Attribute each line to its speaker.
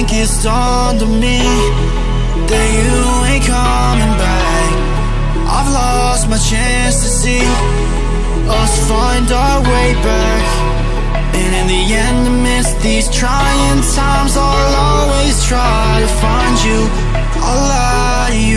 Speaker 1: think it's dawned on me that you ain't coming back. I've lost my chance to see us find our way back, and in the end, amidst these trying times, I'll always try to find you. I'll lie to you.